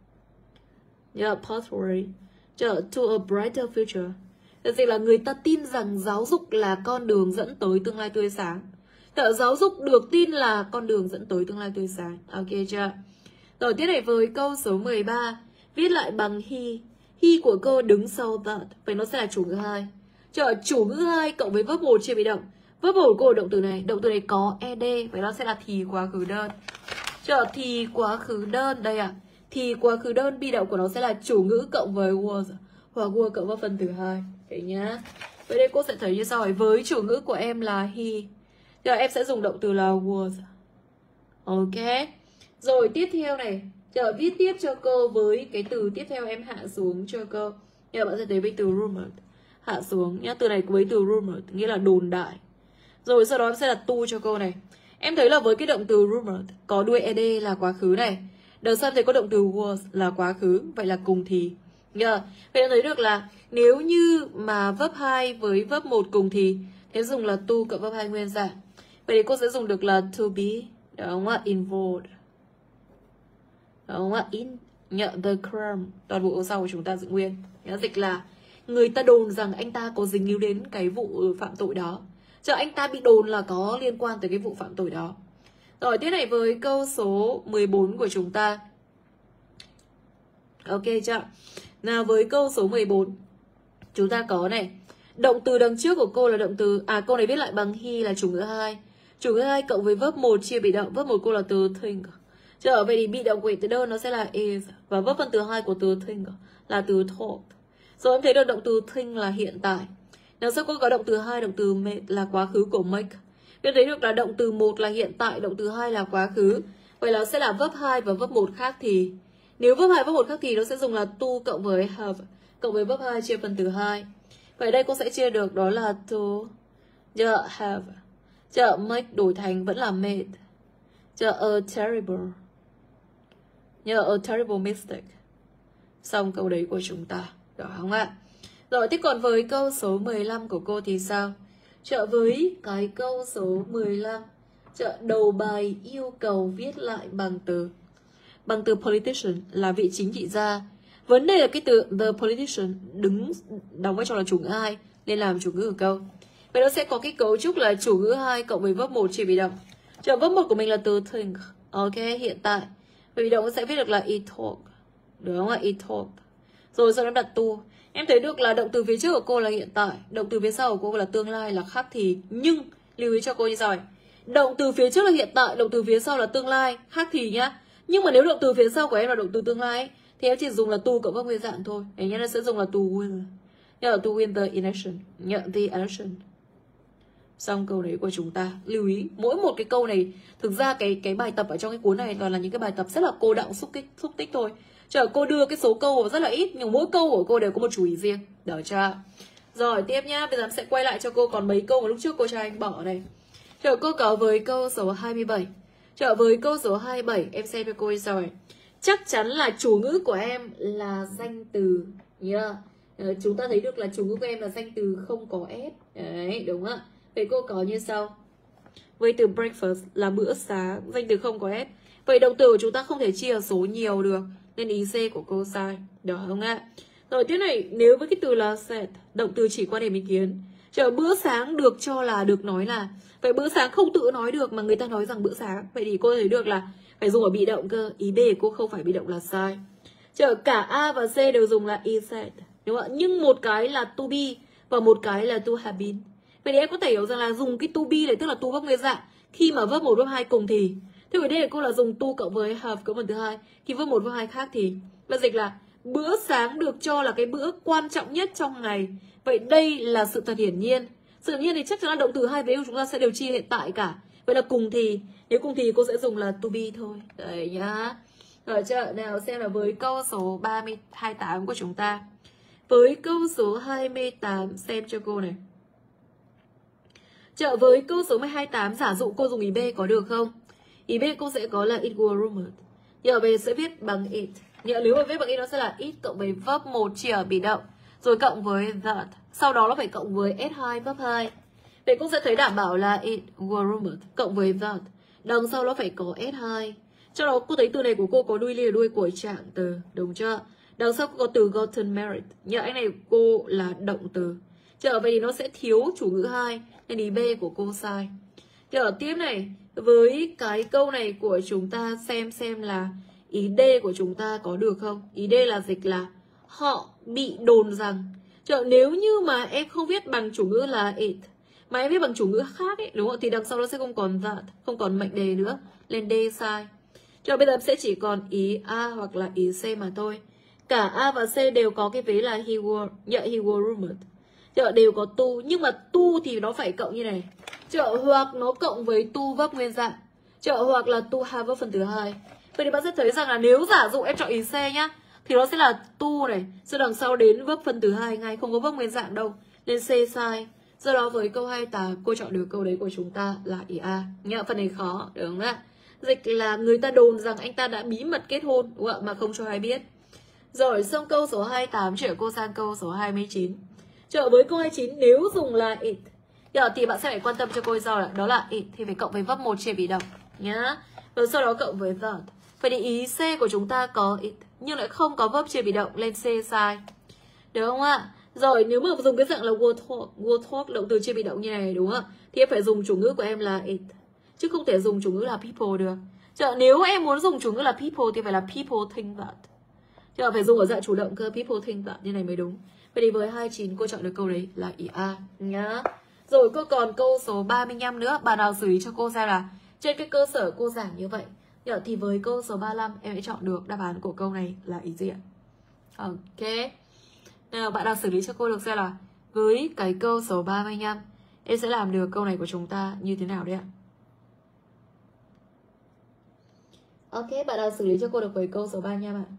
Pathway. To a brighter future. Thật sự là người ta tin rằng giáo dục là con đường dẫn tới tương lai tươi sáng. Giáo dục được tin là con đường dẫn tới tương lai tươi sáng. Ok chưa? Rồi tiếp này với câu số 13. Viết lại bằng he. He của cô đứng sau that. Vậy nó sẽ là chủ ngữ 2. Chủ ngữ 2 cộng với verb 1 chia bị động. Verb 1 của cô động từ này. Động từ này có ed. Vậy nó sẽ là thì quá khứ đơn. Thì quá khứ đơn. Đây à. Thì quá khứ đơn bị động của nó sẽ là chủ ngữ cộng với was. Hoặc was cộng với phần từ 2. Đấy nhá. Vậy đây cô sẽ thấy như sau. Với chủ ngữ của em là he. Em sẽ dùng động từ là was. Ok. Rồi tiếp theo này. Viết tiếp cho cô với cái từ tiếp theo em hạ xuống cho cô. Bạn sẽ thấy với từ rumored. Hạ xuống nhá. Từ này với từ rumored nghĩa là đồn đại. Rồi sau đó em sẽ đặt to cho cô này. Em thấy là với cái động từ rumored có đuôi ed là quá khứ này. Đằng sau thấy có động từ was là quá khứ. Vậy là cùng thì. Vậy em thấy được là nếu như mà verb 2 với verb 1 cùng thì thế dùng là to cộng verb 2 nguyên dạng. Vậy thì cô sẽ dùng được là to be. Đúng không ạ? Involved. Đúng không ạ? In the crime. Toàn bộ sau của chúng ta giữ nguyên. Nó dịch là người ta đồn rằng anh ta có dính líu đến cái vụ phạm tội đó. Anh ta bị đồn là có liên quan tới cái vụ phạm tội đó. Rồi tiếp này với câu số 14 của chúng ta. Ok chưa? Nào với câu số 14 chúng ta có này. Động từ đằng trước của cô là động từ câu này viết lại bằng he là chủ ngữ 2. Chủ ngữ 2 cộng với verb 1 chia bị động. Verb 1 cô là từ think. Vậy thì bị động của từ đơn nó sẽ là is. Và verb phân từ 2 của từ think là từ thought. Rồi em thấy được động từ think là hiện tại. Đằng sau cô có động từ 2, động từ made là quá khứ của make. Em thấy được là động từ 1 là hiện tại, động từ 2 là quá khứ. Vậy là sẽ là verb 2 và verb 1 khác thì. Nếu verb 2 và verb 1 khác thì nó sẽ dùng là to cộng với have cộng với verb 2 chia phần từ 2. Vậy đây cô sẽ chia được đó là to have. Make đổi thành vẫn là made. A terrible mistake. Xong câu đấy của chúng ta. Được không ạ? Rồi tiếp còn với câu số 15 của cô thì sao? Với cái câu số 15. Đầu bài yêu cầu viết lại bằng từ politician là vị chính trị gia. Vấn đề là cái từ the politician đóng vai trò là chủ ngữ 2 nên làm chủ ngữ ở câu. Vậy nó sẽ có cái cấu trúc là chủ ngữ 2 cộng với verb 1 chia bị động. Verb 1 của mình là từ think. Ok, hiện tại. Vậy bị động sẽ viết được là it talk. Đúng không ạ? It talk. Rồi sau đó đặt to. Em thấy được là động từ phía trước của cô là hiện tại, động từ phía sau của cô là tương lai là khác thì. Nhưng lưu ý cho cô như sau. Động từ phía trước là hiện tại, động từ phía sau là tương lai, khác thì nhá. Nhưng mà nếu động từ phía sau của em là động từ tương lai ấy, thì em chỉ dùng là to cộng với nguyên dạng thôi. Đấy nhá, nó sẽ dùng là to win. To win the election. The election. Xong câu đấy của chúng ta. Lưu ý, mỗi một cái câu này, thực ra cái bài tập ở trong cái cuốn này toàn là những cái bài tập rất là cô đọng xúc tích thôi. Cô đưa cái số câu rất là ít, nhưng mỗi câu của cô đều có một chú ý riêng. Được chưa? Rồi tiếp nhá, bây giờ em sẽ quay lại cho cô còn mấy câu mà lúc trước cô cho anh bỏ này. Cô có với câu số 27. Với câu số 27 em xem cho cô như sau này. chắc chắn là chủ ngữ của em là danh từ nhá. Chúng ta thấy được là chủ ngữ của em là danh từ không có s. Đấy, đúng ạ. Vậy cô có như sau. Với từ breakfast là bữa sáng, danh từ không có s. Vậy động từ của chúng ta không thể chia ở số nhiều được, nên ý C của cô sai. Được không ạ? Rồi tiếp này, nếu với cái từ là set, động từ chỉ quan điểm ý kiến. Chờ bữa sáng được cho là được nói là. Vậy bữa sáng không tự nói được mà người ta nói rằng bữa sáng. Vậy thì cô thấy được là phải dùng ở bị động cơ. Ý B của cô không phải bị động là sai. Chờ cả A và C đều dùng là is said, đúng không ạ? Nhưng một cái là to be và một cái là to have been. Vậy thì em có thể hiểu rằng là dùng cái to be này tức là to verb nguyên dạng khi mà verb 1 verb 2 cùng thì. Thế ở đây là cô là dùng to cộng với have cộng phần thứ hai. Khi verb 1 verb 2 khác thì. Và dịch là bữa sáng được cho là cái bữa quan trọng nhất trong ngày. Vậy đây là sự thật hiển nhiên. Sự hiển nhiên thì chắc chắn là động từ hai vế của chúng ta sẽ đều chia hiện tại cả. Vậy là cùng thì, nếu cùng thì cô sẽ dùng là to be thôi. Đấy nhá. Rồi chưa? Nào xem là với câu số 28 của chúng ta. Với câu số 28 xem cho cô này. Với câu số 28 giả dụ cô dùng ý B có được không? Ý B cô sẽ có là it were rumored. Giờ về sẽ viết bằng it. Nếu mà viết bằng it nó sẽ là it cộng với verb 1 chỉ ở bị động, rồi cộng với that. Sau đó nó phải cộng với S2 verb 2. Vậy cô sẽ thấy đảm bảo là it were rumored cộng với that. Đằng sau nó phải có S2. Trong đó cô thấy từ này của cô có đuôi ly là đuôi của trạng từ, đúng chưa? Đằng sau có từ gotten married. Anh này cô là động từ. Vậy thì nó sẽ thiếu chủ ngữ 2, nên ý B của cô sai. Tiếp này, với cái câu này của chúng ta xem là ý D của chúng ta có được không? Ý D là dịch là họ bị đồn rằng. Nếu như mà em không viết bằng chủ ngữ là it mà em viết bằng chủ ngữ khác ấy, đúng không? Thì đằng sau nó sẽ không còn that, không còn mệnh đề nữa, lên D sai. Bây giờ sẽ chỉ còn ý A hoặc là ý C mà thôi. Cả A và C đều có cái vế là he were rumored. Đều có to, nhưng mà to thì nó phải cộng như này. Hoặc nó cộng với to verb nguyên dạng. Hoặc là to have verb phần thứ hai. Vậy thì bạn sẽ thấy rằng là nếu giả dụ em chọn ý C nhá, thì nó sẽ là to này, sau đằng sau đến verb phần thứ hai ngay, không có verb nguyên dạng đâu, nên C sai. Do đó với câu 28 cô chọn được câu đấy của chúng ta là ý A. Phần này khó, đúng không ạ? Dịch là người ta đồn rằng anh ta đã bí mật kết hôn, đúng không ạ? Mà không cho ai biết. Rồi xong câu số 28 chuyển cô sang câu số 29. Với câu 29 nếu dùng là it thì bạn sẽ phải quan tâm cho cô do là đó là it thì phải cộng với verb 1 chia bị động nhá. Rồi sau đó cộng với that. Vậy thì ý C của chúng ta có it nhưng lại không có verb chia bị động, lên C sai. Được không ạ? Rồi nếu mà dùng cái dạng là were talk động từ chia bị động như này, đúng không ạ? Thì em phải dùng chủ ngữ của em là it, chứ không thể dùng chủ ngữ là people được. Nếu em muốn dùng chủ ngữ là people thì phải là people think that. Phải dùng ở dạng chủ động cơ, people think that như này mới đúng. Vậy thì với 29 cô chọn được câu đấy là ý A nhá. Rồi cô còn câu số 35 nữa. Bạn nào xử lý cho cô xem là trên cái cơ sở cô giảng như vậy thì với câu số 35 em sẽ chọn được đáp án của câu này là ý gì ạ? Ok. Nào bạn nào xử lý cho cô được xem là với cái câu số 35 em sẽ làm được câu này của chúng ta như thế nào đấy ạ? Ok, bạn nào xử lý cho cô được với câu số 35 ạ?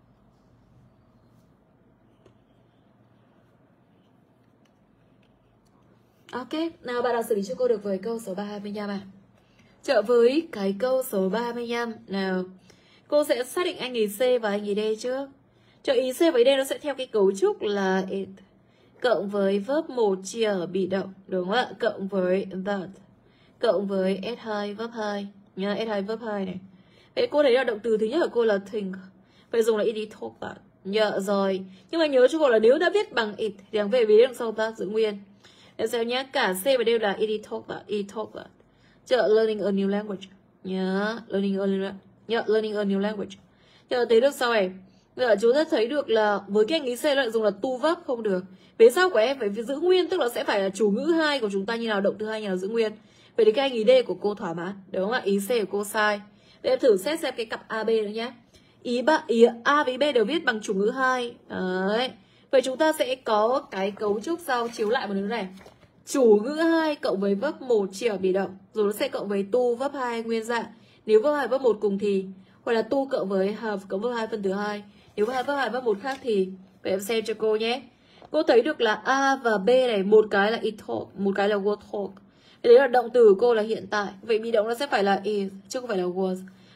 Ok, nào bạn nào xử lý cho cô được với câu số 35 ạ? Với cái câu số 35 nào, cô sẽ xác định anh ý C và anh ý D trước. Ý C và ý D nó sẽ theo cái cấu trúc là it cộng với verb 1 chia ở bị động, đúng không ạ? Cộng với that, cộng với S2 verb 2 nhá, S2 verb 2 này. Vậy cô thấy là động từ thứ nhất của cô là think, phải dùng là it talk that. Rồi, nhưng mà nhớ cho cô là nếu đã viết bằng it thì đằng về vế đằng sau ta giữ nguyên. Để xem nhé, cả C và D là it talk that. Learning a new language nhá, learning a new language. Thấy được sao này? Chúng ta thấy được là với cái anh ý C lại dùng là to verb không được. Vế sau của em phải giữ nguyên, tức là sẽ phải là chủ ngữ 2 của chúng ta như nào, động từ 2 như nào giữ nguyên. Vậy thì cái anh ý D của cô thỏa mãn, đúng không ạ? Ý C của cô sai. Để em thử xét xem cái cặp AB nữa nhé. Ý A với B đều viết bằng chủ ngữ 2. Đấy. Vậy chúng ta sẽ có cái cấu trúc sau, chiếu lại một thứ này. Chủ ngữ 2 cộng với verb 1 chia ở bị động, rồi nó sẽ cộng với to verb 2 nguyên dạng. Nếu verb 2 verb 1 cùng thì, hoặc là to cộng với have cộng verb 2 phần thứ hai. Nếu verb 2 verb 1 khác thì vậy em xem cho cô nhé. Cô thấy được là A và B này, một cái là it talk, một cái là were talk. Đấy là động từ của cô là hiện tại. Vậy bị động nó sẽ phải là is chứ không phải là was.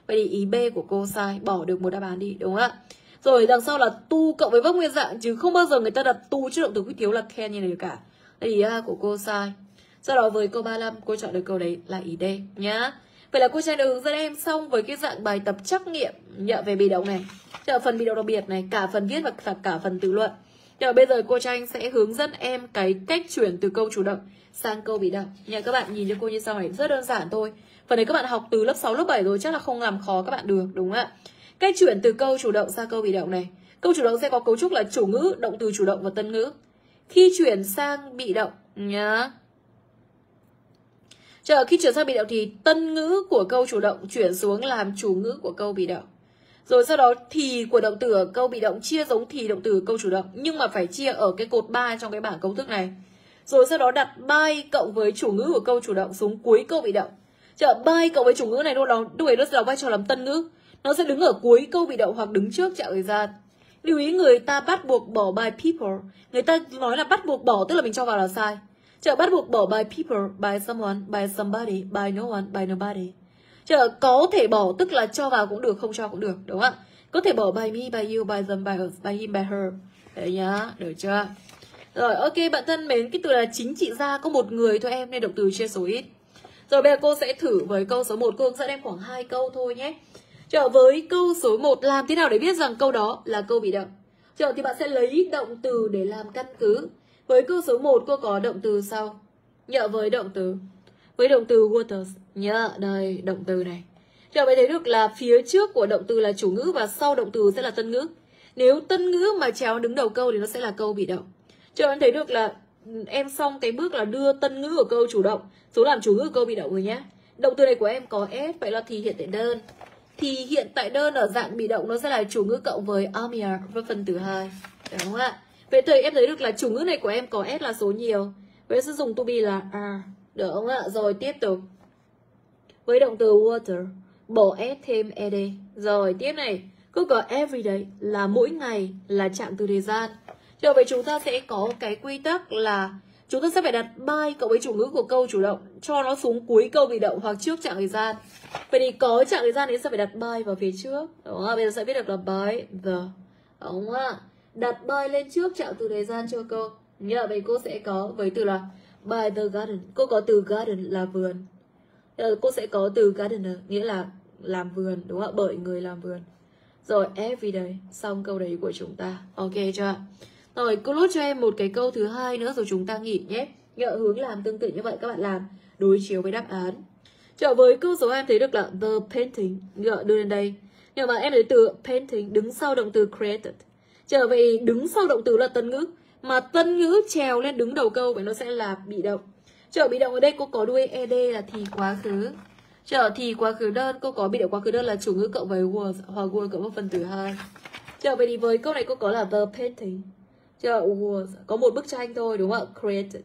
Vậy thì ý B của cô sai, bỏ được một đáp án đi, đúng không ạ? Rồi đằng sau là tu cộng với vốc nguyên dạng, chứ không bao giờ người ta đặt tu trước động từ quyết thiếu là can như này được cả. Vậy ý A của cô sai. Sau đó với câu 35, cô chọn được câu đấy là ý D nhá. Vậy là cô Trang đã hướng dẫn em xong với cái dạng bài tập trắc nghiệm nhận về bị động này, phần bị động đặc biệt này, cả phần viết và cả phần tự luận. Bây giờ cô Trang sẽ hướng dẫn em cái cách chuyển từ câu chủ động sang câu bị động nha. Các bạn nhìn cho cô như sau này, rất đơn giản thôi. Phần này các bạn học từ lớp 6, lớp 7 rồi, chắc là không làm khó các bạn được, đúng không ạ? Cách chuyển từ câu chủ động sang câu bị động này. Câu chủ động sẽ có cấu trúc là chủ ngữ, động từ chủ động và tân ngữ. Khi chuyển sang bị động nhá, khi chuyển sang bị động thì tân ngữ của câu chủ động chuyển xuống làm chủ ngữ của câu bị động. Rồi sau đó thì của động từ ở câu bị động chia giống thì động từ ở câu chủ động, nhưng mà phải chia ở cái cột 3 trong cái bảng công thức này. Rồi sau đó đặt by cộng với chủ ngữ của câu chủ động xuống cuối câu bị động. By cộng với chủ ngữ này lúc ấy nó sẽ đóng vai trò làm tân ngữ. Nó sẽ đứng ở cuối câu bị động hoặc đứng trước trạng thời gian. Lưu ý người ta bắt buộc bỏ by people. Người ta nói là bắt buộc bỏ tức là mình cho vào là sai. Bắt buộc bỏ by people, by someone, by somebody, by no one, by nobody. Có thể bỏ tức là cho vào cũng được, không cho cũng được, đúng không ạ? Có thể bỏ by me, by you, by them, by us, by him, by her. Đấy nhá, được chưa? Rồi, ok bạn thân mến, cái từ là chính trị gia có một người thôi em, nên động từ chia số ít. Rồi bây giờ cô sẽ thử với câu số 1, cô hướng dẫn em khoảng 2 câu thôi nhé. Với câu số 1, làm thế nào để biết rằng câu đó là câu bị động? Thì bạn sẽ lấy động từ để làm căn cứ. Với câu số 1 cô có động từ sau. Với động từ waters. Đây, động từ này. Bạn thấy được là phía trước của động từ là chủ ngữ và sau động từ sẽ là tân ngữ. Nếu tân ngữ mà chéo đứng đầu câu thì nó sẽ là câu bị động. Bạn thấy được là em xong cái bước là đưa tân ngữ của câu chủ động xuống làm chủ ngữ của câu bị động rồi nhé. Động từ này của em có S, vậy là thì hiện tại đơn. Thì hiện tại đơn ở dạng bị động nó sẽ là chủ ngữ cộng với are với phần từ 2. Đúng không ạ? Vậy thì em thấy được là chủ ngữ này của em có S là số nhiều. Vậy sẽ dùng to be là are. Được không ạ? Rồi tiếp tục. Với động từ water, bỏ S thêm ed. Rồi tiếp này, cứ có everyday là mỗi ngày, là trạng từ thời gian. Vậy chúng ta sẽ có cái quy tắc là chúng ta sẽ phải đặt by cộng với chủ ngữ của câu chủ động cho nó xuống cuối câu bị động hoặc trước trạng thời gian. Vậy thì có trạng thời gian thì sẽ phải đặt by vào phía trước. Đúng không? Bây giờ sẽ viết được là by the. Đúng không ạ? Đặt by lên trước trạng từ thời gian cho cô. Vậy cô sẽ có với từ là by the garden. Cô có từ garden là vườn. Cô sẽ có từ gardener nghĩa là làm vườn, đúng không ạ? Bởi người làm vườn. Rồi everyday, xong câu đấy của chúng ta. Ok chưa? Rồi cô lốt cho em một cái câu thứ hai nữa rồi chúng ta nghỉ nhé. Hướng làm tương tự như vậy các bạn làm đối chiếu với đáp án. Với câu số 2 em thấy được là the painting đưa lên đây. Nhưng mà em thấy từ painting đứng sau động từ created. Vậy đứng sau động từ là tân ngữ, mà tân ngữ trèo lên đứng đầu câu vậy nó sẽ là bị động. Bị động ở đây cô có đuôi ed là thì quá khứ. Thì quá khứ đơn, cô có bị động quá khứ đơn là chủ ngữ cộng với was hoặc were cộng với phần từ 2. Vậy thì với câu này cô có là the painting. Was có một bức tranh thôi, đúng không ạ? Created.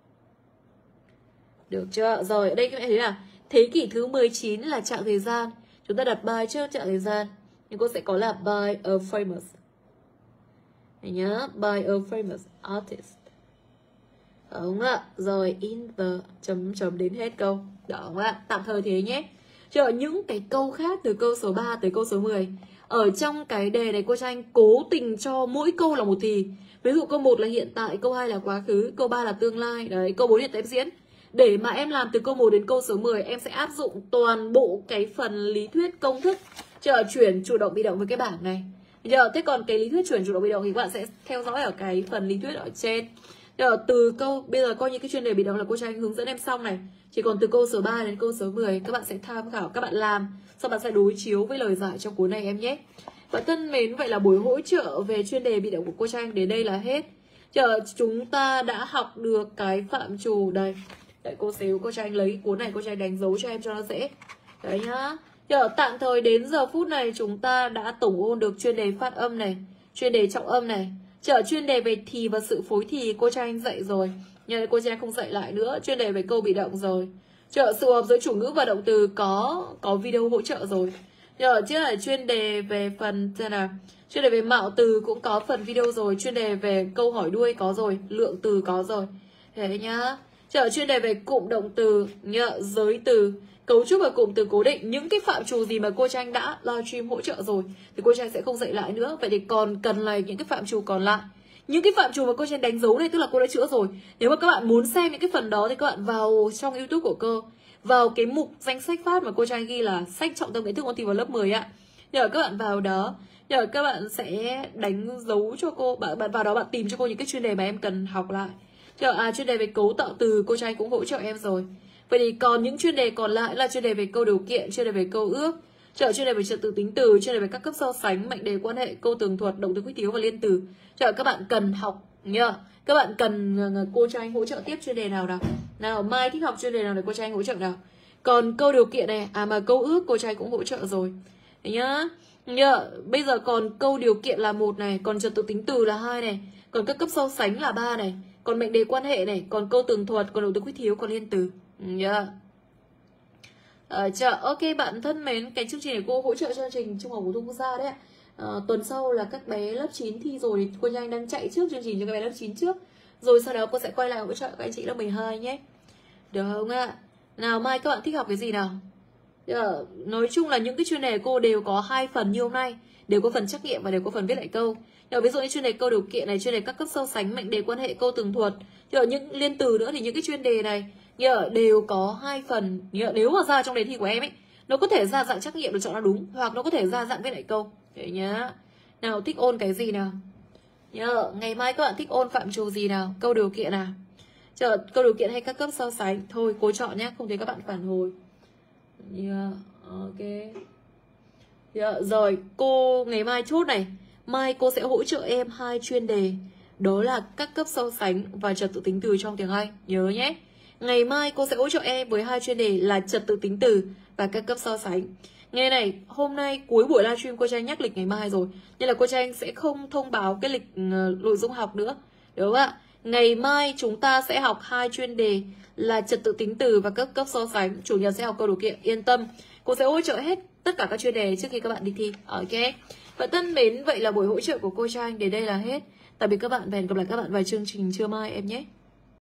Được chưa? Rồi ở đây các bạn thấy là thế kỷ thứ 19 là trạng thời gian. Chúng ta đặt by trước trạng thời gian. Nhưng cô sẽ có là by a famous. Đấy nhá, by a famous artist. Đúng không ạ? Rồi in the chấm đến hết câu. Đó không ạ? Tạm thời thế nhé. Những cái câu khác từ câu số 3 tới câu số 10. Ở trong cái đề này cô Tranh cố tình cho mỗi câu là một thì. Ví dụ câu 1 là hiện tại, câu 2 là quá khứ, câu 3 là tương lai, đấy, câu 4 hiện tại diễn. Để mà em làm từ câu 1 đến câu số 10, em sẽ áp dụng toàn bộ cái phần lý thuyết công thức chuyển chủ động bị động với cái bảng này. Thế còn cái lý thuyết chuyển chủ động bị động thì các bạn sẽ theo dõi ở cái phần lý thuyết ở trên. Từ câu bây giờ coi như cái chuyên đề bị động là cô Tranh hướng dẫn em xong này. Chỉ còn từ câu số 3 đến câu số 10 các bạn sẽ tham khảo, các bạn làm, sau bạn sẽ đối chiếu với lời giải trong cuốn này em nhé. Và thân mến, vậy là buổi hỗ trợ về chuyên đề bị động của cô Tranh đến đây là hết. Chúng ta đã học được cái phạm trù đây. Đấy, cô xíu cô Tranh lấy cuốn này cô Tranh đánh dấu cho em cho nó dễ. Đấy nhá. Tạm thời đến giờ phút này chúng ta đã tổng ôn được chuyên đề phát âm này, chuyên đề trọng âm này. Chuyên đề về thì và sự phối thì cô Tranh dạy rồi, nhưng cô Tranh không dạy lại nữa. Chuyên đề về câu bị động rồi. Sự hợp giữa chủ ngữ và động từ có video hỗ trợ rồi. Chứ là chuyên đề về phần thế nào, chuyên đề về mạo từ cũng có phần video rồi. Chuyên đề về câu hỏi đuôi có rồi, lượng từ có rồi. Thế nhá. Chuyên đề về cụm động từ, giới từ, cấu trúc và cụm từ cố định. Những cái phạm trù gì mà cô Trang đã livestream hỗ trợ rồi thì cô Trang sẽ không dạy lại nữa. Vậy thì còn cần là những cái phạm trù còn lại. Những cái phạm trù mà cô Trang đánh dấu này tức là cô đã chữa rồi. Nếu mà các bạn muốn xem những cái phần đó thì các bạn vào trong YouTube của cô, vào cái mục danh sách phát mà cô Trang ghi là sách trọng tâm kiến thức ôn thi vào lớp 10 ạ. Nhờ các bạn vào đó, nhờ các bạn sẽ đánh dấu cho cô, bạn vào đó bạn tìm cho cô những cái chuyên đề mà em cần học lại. Chuyên đề về cấu tạo từ cô Trang cũng hỗ trợ em rồi. Vậy thì còn những chuyên đề còn lại là chuyên đề về câu điều kiện, chuyên đề về câu ước, chuyên đề về trật tự tính từ, chuyên đề về các cấp so sánh, mệnh đề quan hệ, câu tường thuật, động từ quyết thiếu và liên từ. Các bạn cần học nhá. Các bạn cần cô Trang hỗ trợ tiếp chuyên đề nào nào? Nào, Mai thích học chuyên đề nào để cô Trang hỗ trợ nào? Còn câu điều kiện này, mà câu ước cô Trang cũng hỗ trợ rồi. Đấy nhá. Bây giờ còn câu điều kiện là 1 này, còn trật tự tính từ là 2 này, còn các cấp so sánh là 3 này, còn mệnh đề quan hệ này, còn câu tường thuật, còn động từ quyết thiếu, còn liên từ. Ok bạn thân mến, cái chương trình này cô hỗ trợ chương trình Trung học phổ thông quốc gia đấy. Tuần sau là các bé lớp 9 thi rồi thì cô Trang đang chạy trước chương trình cho các bé lớp 9 trước. Rồi sau đó cô sẽ quay lại hỗ trợ các anh chị lớp 12 nhé. Được không ạ? Nào, mai các bạn thích học cái gì nào? Nói chung là những cái chuyên đề cô đều có 2 phần như hôm nay, đều có phần trắc nghiệm và đều có phần viết lại câu. Ví dụ như chuyên đề câu điều kiện này, chuyên đề các cấp so sánh, mệnh đề quan hệ, câu tường thuật, những liên từ nữa thì những cái chuyên đề này đều có 2 phần. Nếu mà ra trong đề thi của em ấy, nó có thể ra dạng trắc nghiệm được chọn là đúng, hoặc nó có thể ra dạng viết lại câu. Đấy nhá. Nào, thích ôn cái gì nào? Ngày mai các bạn thích ôn phạm trù gì nào? Câu điều kiện nào? Câu điều kiện hay các cấp so sánh? Thôi cô chọn nhé, không thấy các bạn phản hồi. Ok. Rồi, cô ngày mai chốt này. Mai cô sẽ hỗ trợ em 2 chuyên đề, đó là các cấp so sánh và trật tự tính từ trong tiếng Anh. Nhớ nhé. Ngày mai cô sẽ hỗ trợ em với 2 chuyên đề là trật tự tính từ và các cấp so sánh. Nghe này, hôm nay cuối buổi livestream cô Trang nhắc lịch ngày mai rồi, nên là cô Trang sẽ không thông báo cái lịch nội dung học nữa. Đúng không ạ? Ngày mai chúng ta sẽ học 2 chuyên đề là trật tự tính từ và các cấp so sánh. Chủ nhật sẽ học câu điều kiện. Yên tâm, cô sẽ hỗ trợ hết tất cả các chuyên đề trước khi các bạn đi thi. Ok. Và thân mến, vậy là buổi hỗ trợ của cô Trang đến đây là hết. Tạm biệt các bạn và hẹn gặp lại các bạn vào chương trình trưa mai em nhé.